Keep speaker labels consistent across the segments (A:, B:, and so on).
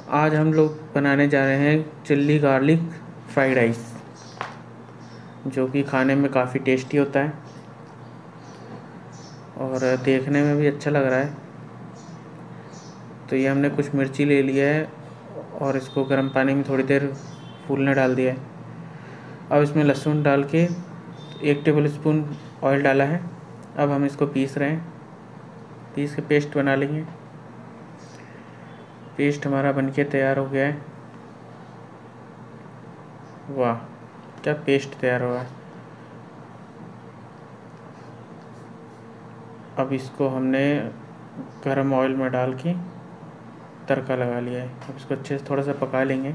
A: आज हम लोग बनाने जा रहे हैं चिल्ली गार्लिक फ्राइड राइस, जो कि खाने में काफ़ी टेस्टी होता है और देखने में भी अच्छा लग रहा है। तो ये हमने कुछ मिर्ची ले लिया है और इसको गर्म पानी में थोड़ी देर फूलने डाल दिया है। अब इसमें लहसुन डाल के 1 टेबल स्पून ऑयल डाला है। अब हम इसको पीस रहे हैं, पीस के पेस्ट बना लेंगे। पेस्ट हमारा बनके तैयार हो गया है। वाह, क्या पेस्ट तैयार हुआ है। अब इसको हमने गरम ऑयल में डाल के तड़का लगा लिया है। अब इसको अच्छे से थोड़ा सा पका लेंगे।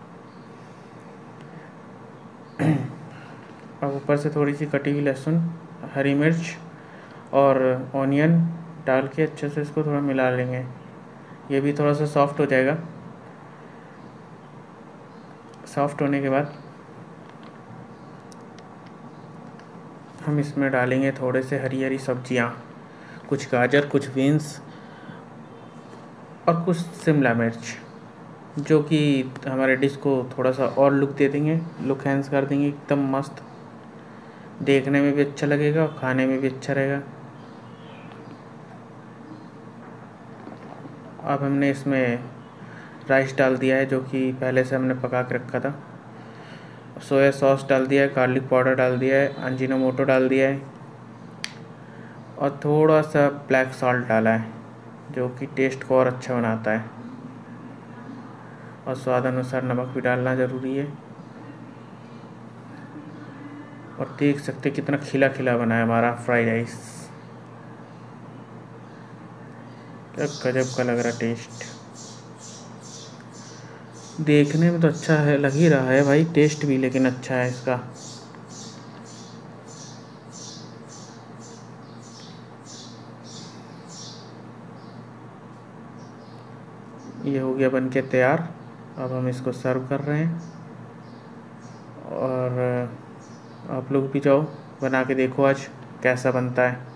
A: अब ऊपर से थोड़ी सी कटी हुई लहसुन, हरी मिर्च और ऑनियन डाल के अच्छे से इसको थोड़ा मिला लेंगे। ये भी थोड़ा सा सॉफ्ट हो जाएगा। सॉफ्ट होने के बाद हम इसमें डालेंगे थोड़े से हरी हरी सब्जियाँ, कुछ गाजर, कुछ बीन्स और कुछ शिमला मिर्च, जो कि हमारे डिश को थोड़ा सा और लुक दे देंगे, लुक एनहांस कर देंगे। एकदम मस्त, देखने में भी अच्छा लगेगा और खाने में भी अच्छा रहेगा। अब हमने इसमें राइस डाल दिया है, जो कि पहले से हमने पका के रखा था। सोया सॉस डाल दिया है, गार्लिक पाउडर डाल दिया है, अजीनोमोटो डाल दिया है और थोड़ा सा ब्लैक सॉल्ट डाला है, जो कि टेस्ट को और अच्छा बनाता है। और स्वाद अनुसार नमक भी डालना ज़रूरी है। और देख सकते कितना खिला खिला बना है हमारा फ्राइड राइस। क्या गजब का लग रहा टेस्ट। देखने में तो अच्छा है, लग ही रहा है भाई, टेस्ट भी लेकिन अच्छा है इसका। ये हो गया बनके तैयार। अब हम इसको सर्व कर रहे हैं और आप लोग भी जाओ बना के देखो आज कैसा बनता है।